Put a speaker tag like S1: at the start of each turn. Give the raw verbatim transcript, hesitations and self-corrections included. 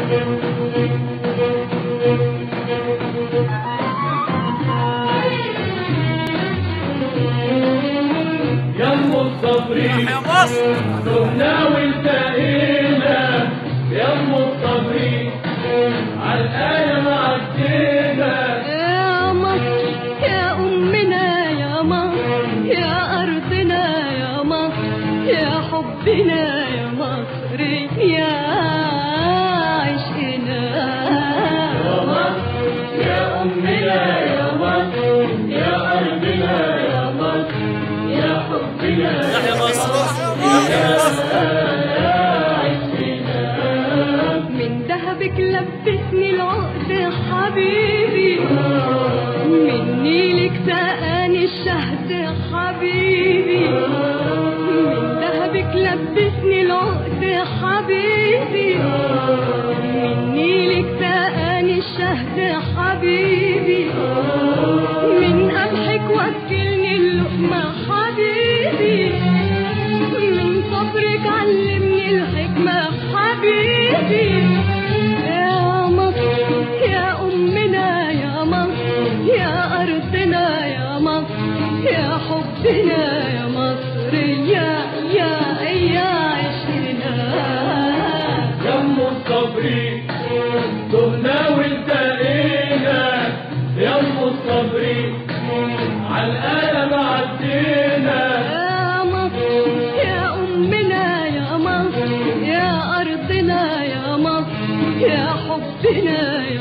S1: يا ام الصبرين
S2: يا مصر
S1: تهنا والتقينا، يا ام الصبرين عالآية معدينا.
S3: يا مصر يا أمنا يا مصر يا أرضنا يا مصر يا حبنا يا مصر يا عشقنا.
S1: يا مصر يا أمنا يا مصر يا أرضنا يا مصر يا حبنا
S2: يا مصر
S3: من ذهبك لبسني العقد حبيبي، من نيلك سقاني الشهد حبيبي، من ذهبك لبسني العقد حبيبي، من نيلك سقاني الشهد حبيبي، من قمحك وكلني اللقمة حبيبي، من صبرك علمني الحكمة حبيبي. يا مصر يا أمنا يا مصر يا أرضنا يا مصر يا حبنا يا مصر يا يا يا عشقنا.
S1: يا ام الصبرين تهنا والتقينا، يا ام الصبرين عالآية معدينا.
S3: يا مصر يا أمنا يا مصر يا أرضنا يا مصر يا حبنا يا